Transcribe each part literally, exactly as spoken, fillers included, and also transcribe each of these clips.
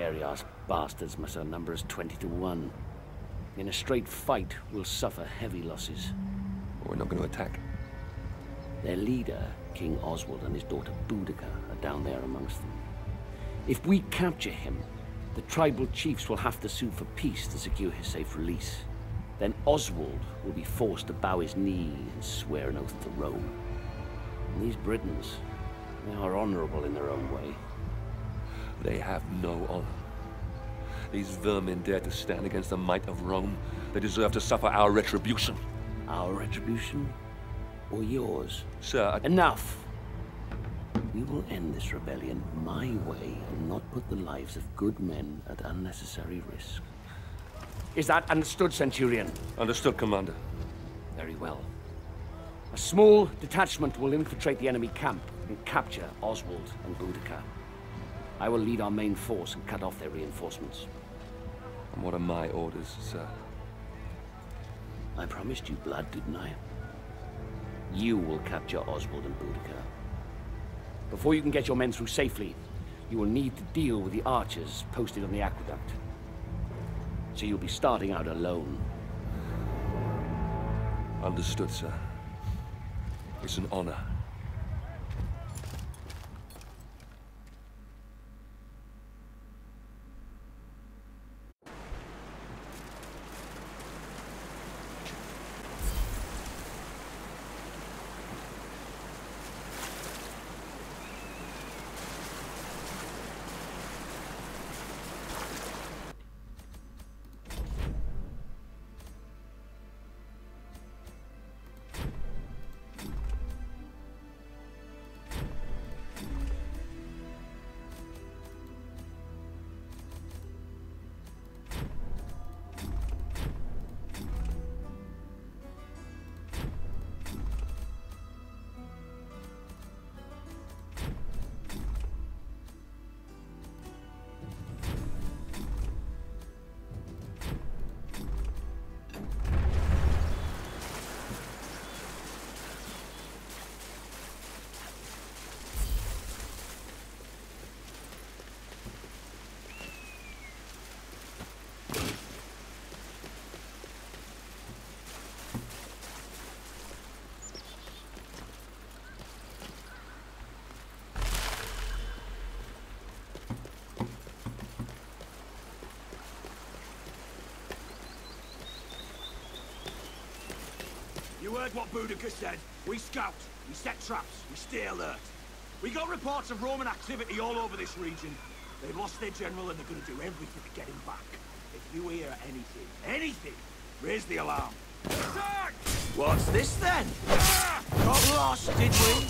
scary-ass bastards must outnumber us twenty to one. In a straight fight, we'll suffer heavy losses. We're not going to attack. Their leader, King Oswald, and his daughter Boudica are down there amongst them. If we capture him, the tribal chiefs will have to sue for peace to secure his safe release. Then Oswald will be forced to bow his knee and swear an oath to Rome. And these Britons, they are honorable in their own way. They have no honor. These vermin dare to stand against the might of Rome. They deserve to suffer our retribution. Our retribution? Or yours? Sir, I... Enough! We will end this rebellion my way and not put the lives of good men at unnecessary risk. Is that understood, Centurion? Understood, Commander. Very well. A small detachment will infiltrate the enemy camp and capture Oswald and Boudica. I will lead our main force and cut off their reinforcements. And what are my orders, sir? I promised you blood, didn't I? You will capture Oswald and Boudica. Before you can get your men through safely, you will need to deal with the archers posted on the aqueduct. So you'll be starting out alone. Understood, sir. It's an honor. You heard what Boudica said. We scout, we set traps, we stay alert. We got reports of Roman activity all over this region. They've lost their general and they're gonna do everything to get him back. If you hear anything, anything, raise the alarm. Attack! What's this then? Got lost, did we?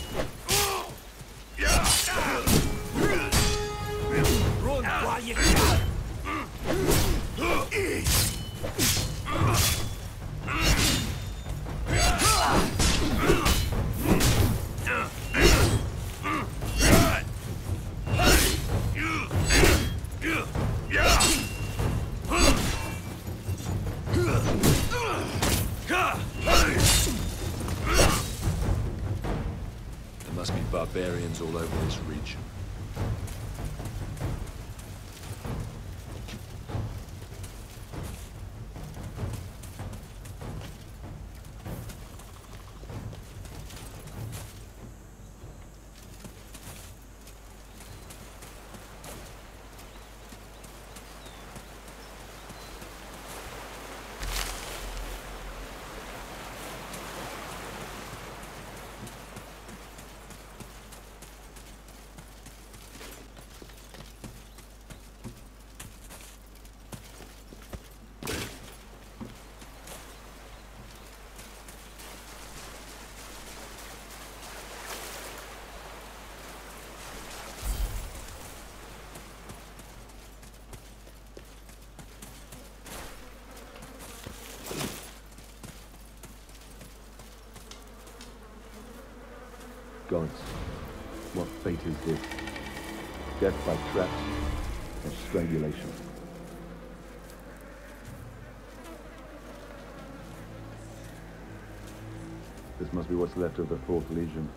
Run while you can! There must be barbarians all over this region. Gods, what fate is this? Death by traps or strangulation? This must be what's left of the Fourth Legion.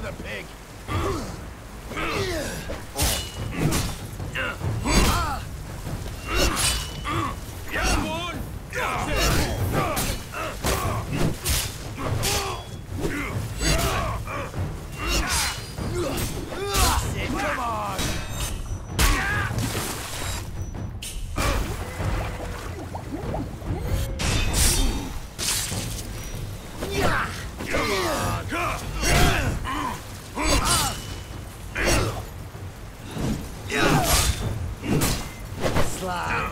the pig! Come on! That's it! Come on! Slack.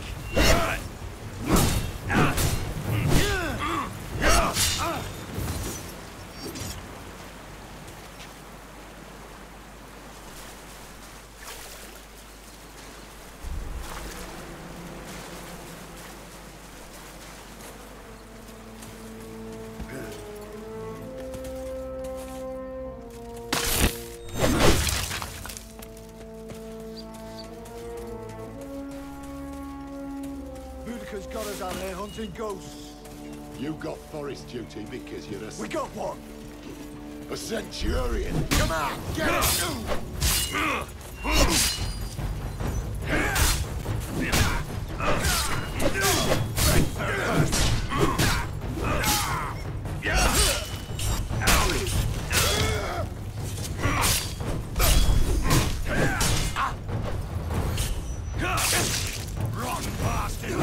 Boudica's got us out here hunting ghosts. You got forest duty because you're a... We got one! a centurion! Come on, get it! Run, bastard!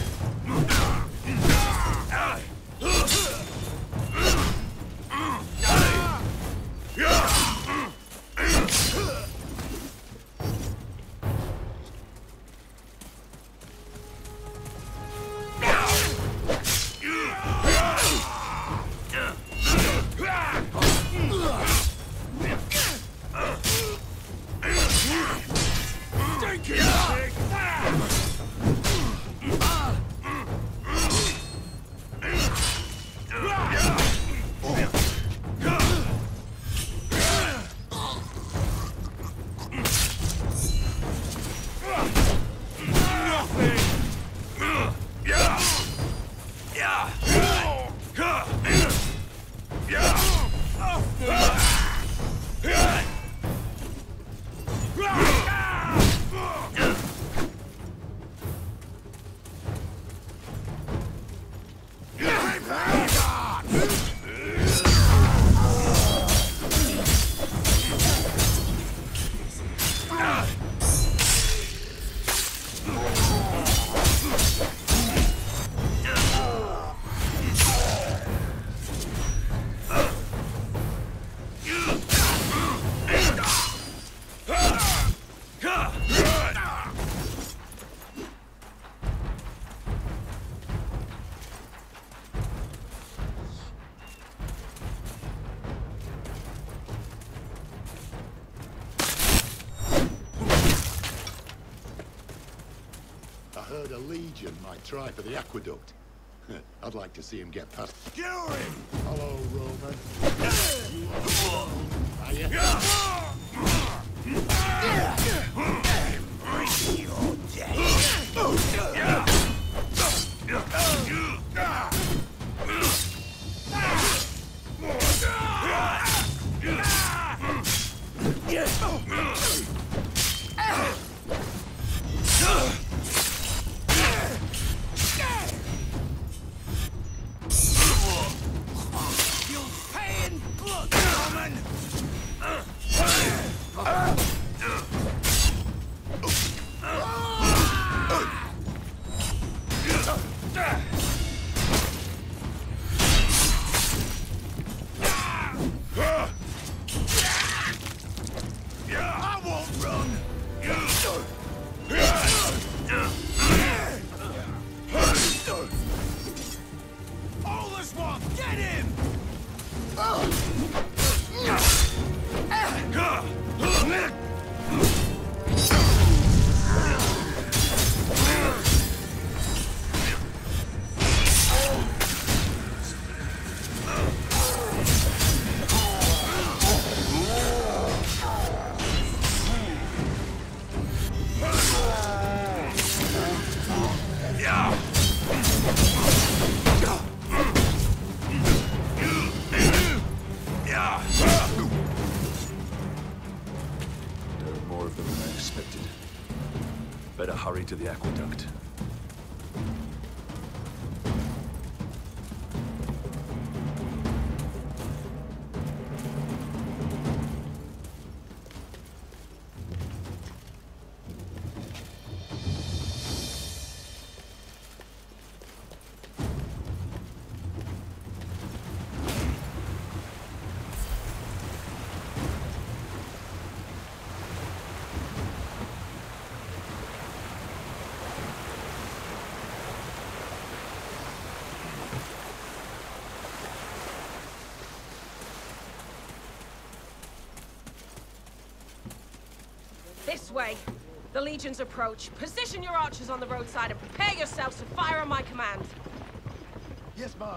I heard a legion might try for the aqueduct. I'd like to see him get past. Get him! Hello, Roman. Are you? Bring your day! You'll pay in blood, Roman! I won't run! All this one, get him! expected. Better hurry to the aqueduct. This way. The Legion's approach. Position your archers on the roadside and prepare yourselves to fire on my command. Yes, ma'am.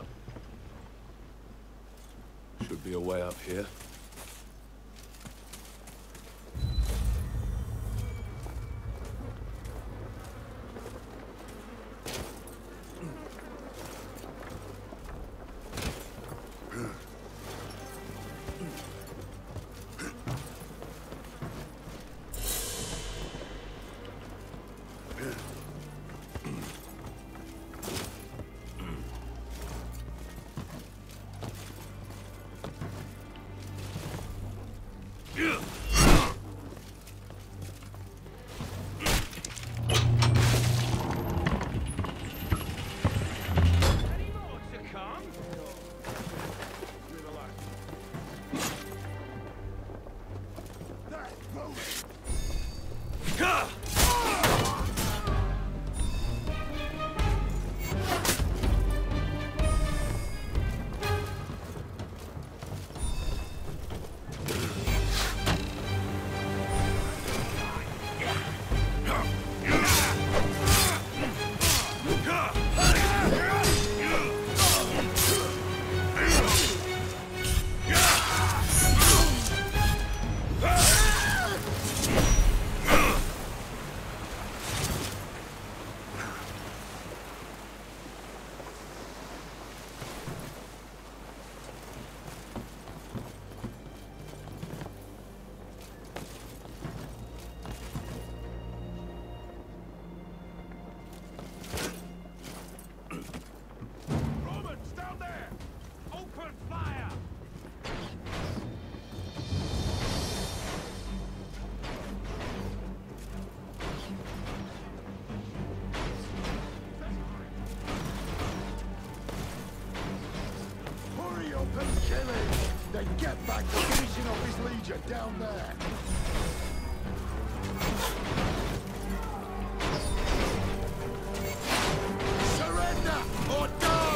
Should be a way up here. Then get back to finishing off his Legion down there. Surrender or die!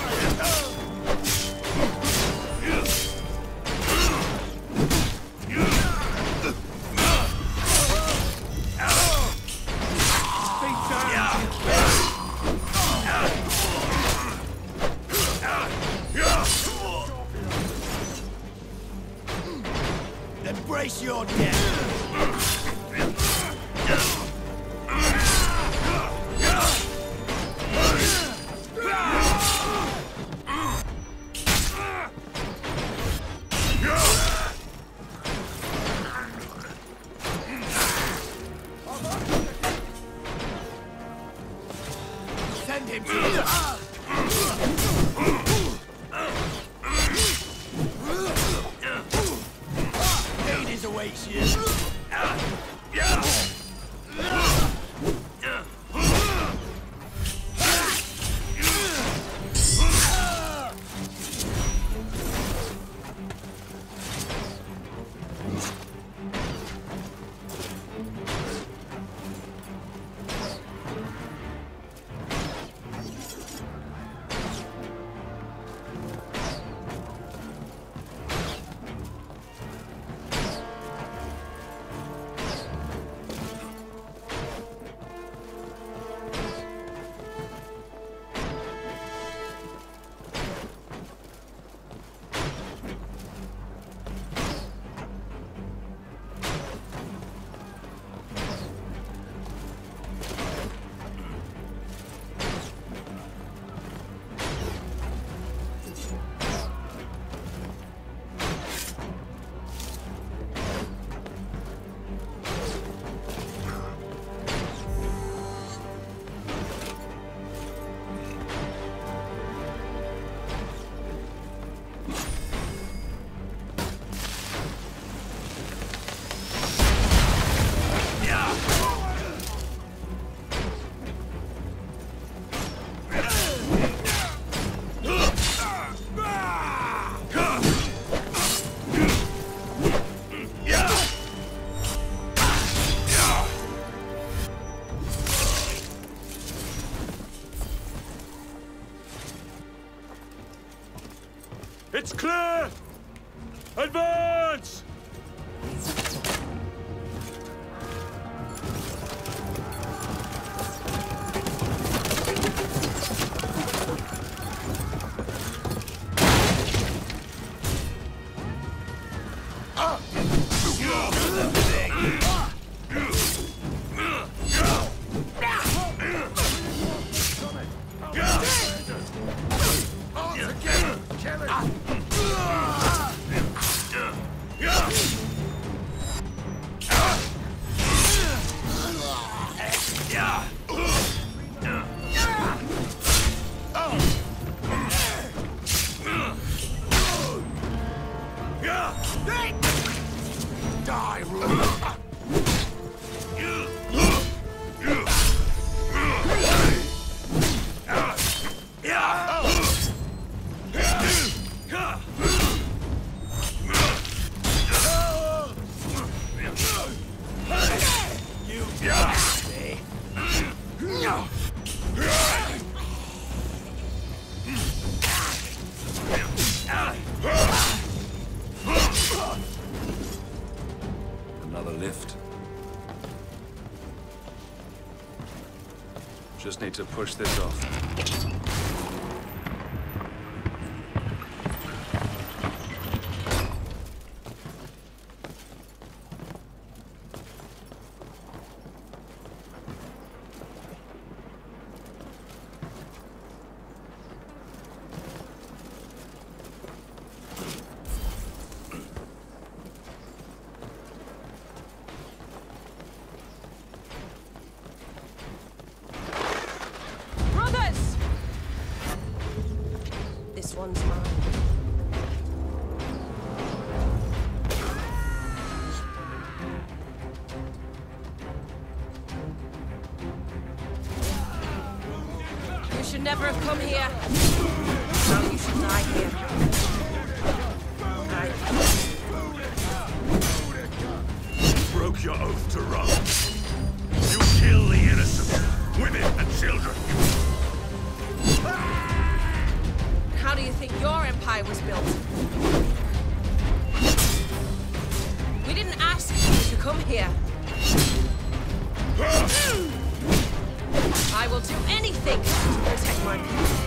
Embrace your death! Send him to the... Hades awaits you. It's clear! Advance! Another lift. Just need to push this off. This one's mine. You should never have come here. Now you should die here. You broke your oath to Rome. You kill the innocent, women and children. How do you think your empire was built? We didn't ask you to come here. I will do anything to protect my people.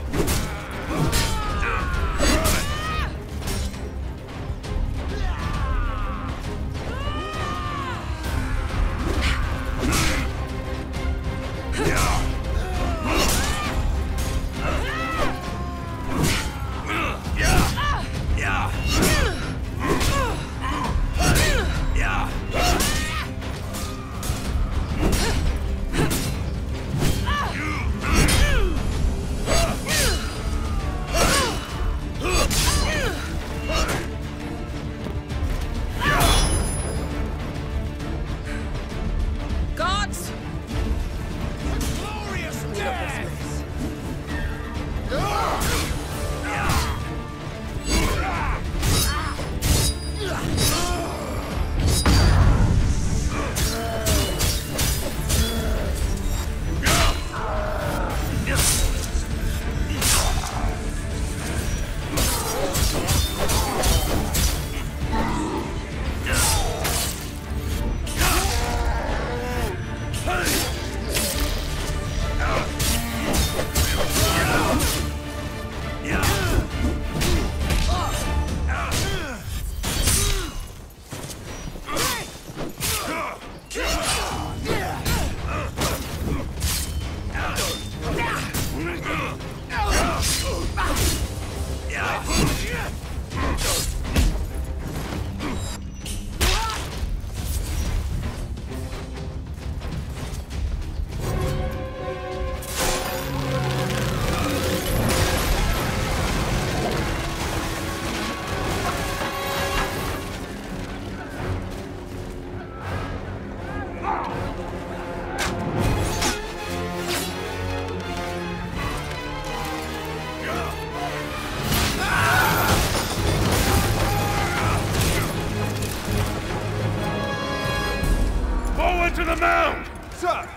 To the mound! Sir!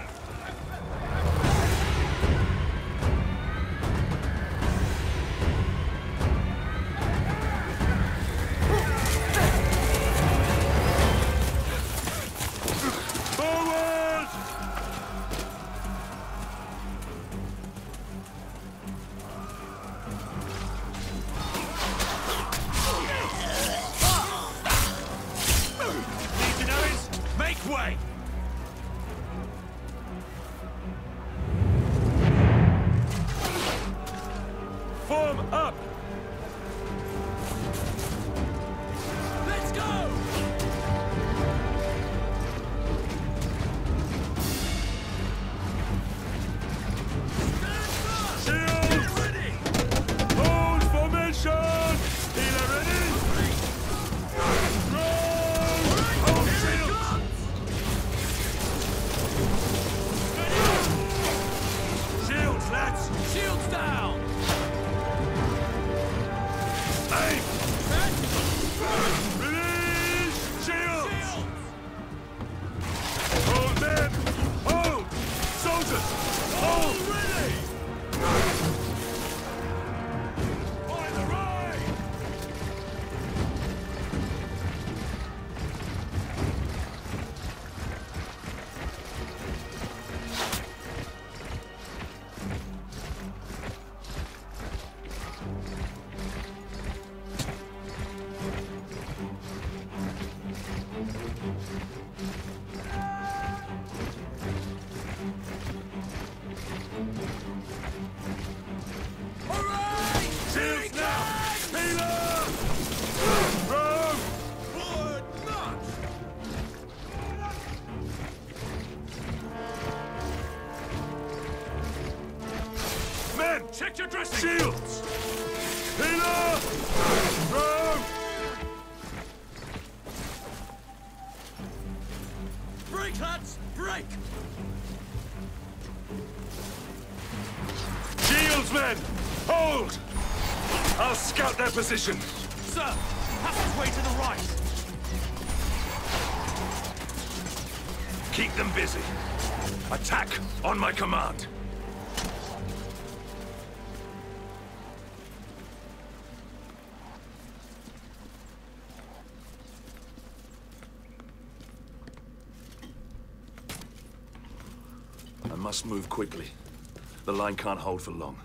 way! Form up! Let's go! Shields! Ready! Hold formation! Healer ready? Roll! Hold shields! Shields, lads! Shields down! Aim! Release! Shields! Hold men! Hold! Soldiers! Hold! Ready! By the right! Alright! Shields now! Healer! Rome! Forward march! Men! Check your dressing! Shields! Healer! Rome! Break, lads! Break! Shields, men! Hold! I'll scout their position. Sir! Passageway to the right! Keep them busy. Attack on my command. I must move quickly. The line can't hold for long.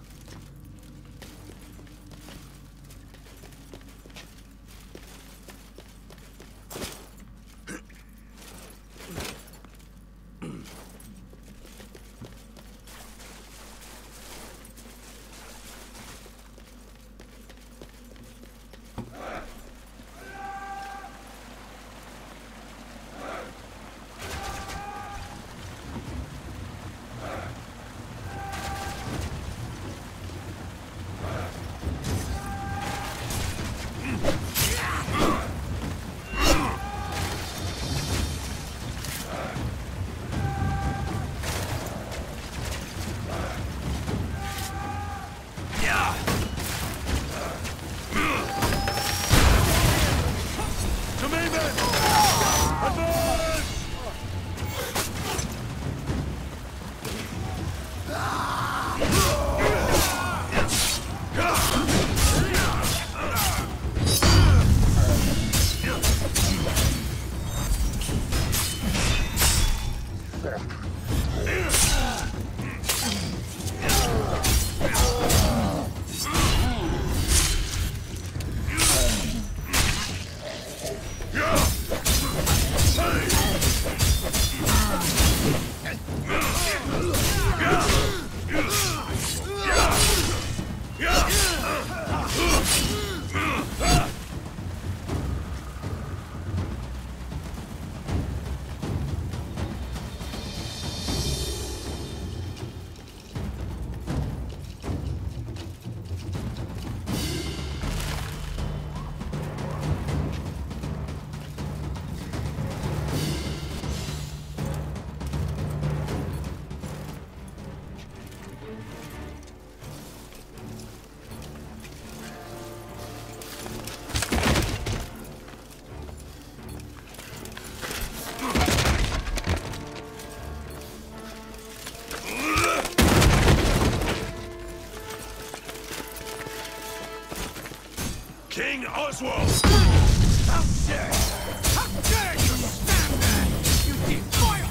King Oswald! How dare you! How dare you stand there! You defile!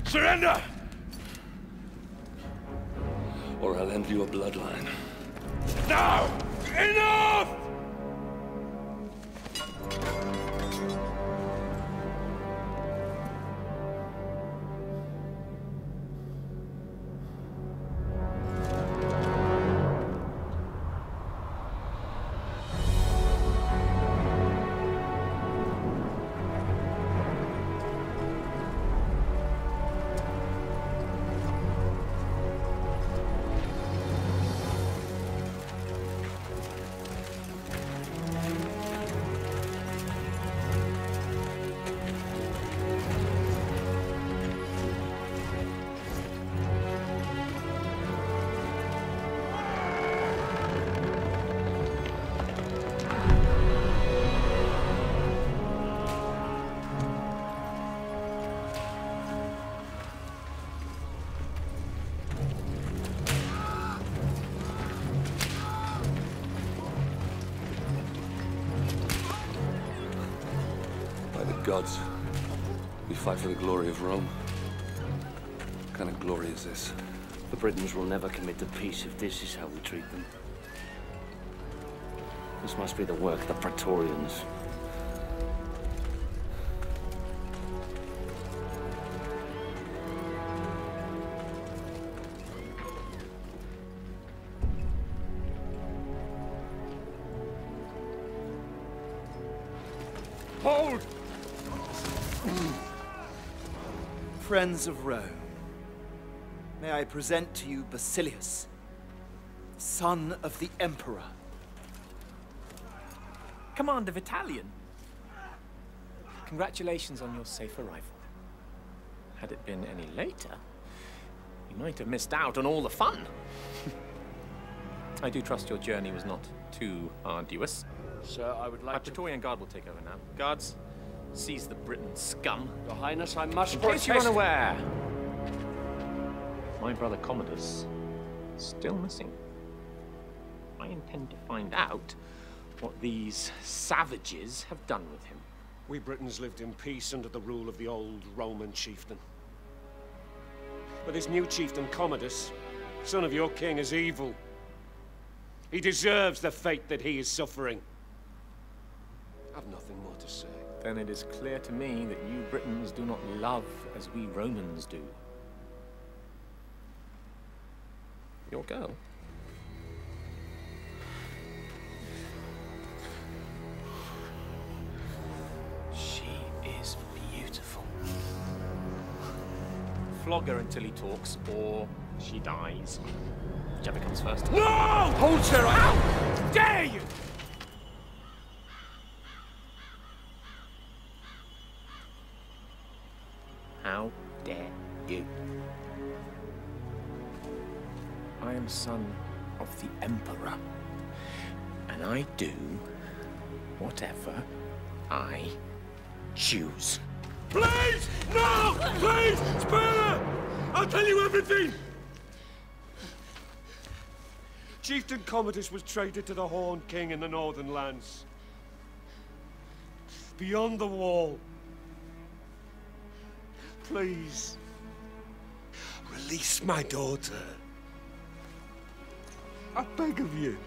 Surrender! Or I'll end your bloodline. Now! Enough! Gods, we fight for the glory of Rome. What kind of glory is this? The Britons will never commit to peace if this is how we treat them. This must be the work of the Praetorians. Hold! Friends of Rome, may I present to you Basilius, son of the Emperor. Commander Vitalian. Congratulations on your safe arrival. Had it been any later, you might have missed out on all the fun. I do trust your journey was not too arduous. Sir, I would My like to... Praetorian Guard will take over now. Guards, seize the Briton scum. Your Highness, I must In case protest... you're unaware, my brother Commodus is still missing. I intend to find out what these savages have done with him. We Britons lived in peace under the rule of the old Roman chieftain. But this new chieftain, Commodus, son of your king, is evil. He deserves the fate that he is suffering. I've nothing more to say. Then it is clear to me that you Britons do not love as we Romans do. Your girl. She is beautiful. Flog her until he talks, or she dies. Whichever comes first. No! Hold, sir! How dare you! How dare you? I am son of the Emperor, and I do whatever I choose. Please! No! Please! Spare her! I'll tell you everything! Chieftain Commodus was traded to the Horned King in the Northern Lands. Beyond the wall. Please. Release my daughter. I beg of you.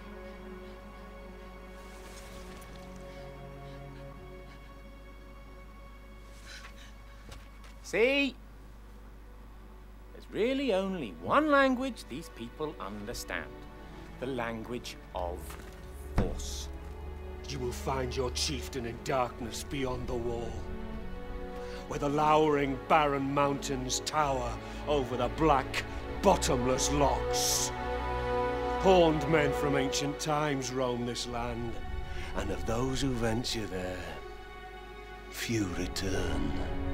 See? There's really only one language these people understand. The language of force. You will find your chieftain in darkness beyond the wall, where the lowering barren mountains tower over the black, bottomless lochs. Horned men from ancient times roam this land, and of those who venture there, few return.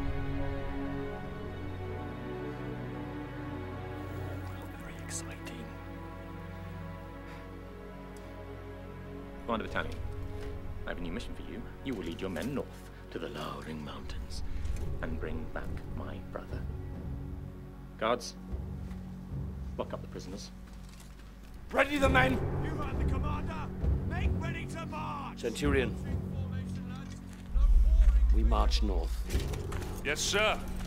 Very exciting. Commander Vitalian, I have a new mission for you. You will lead your men north to the lowering mountains and bring back my brother. Guards, lock up the prisoners. Ready the men! You heard the commander! Make ready to march! Centurion, we march north. Yes, sir.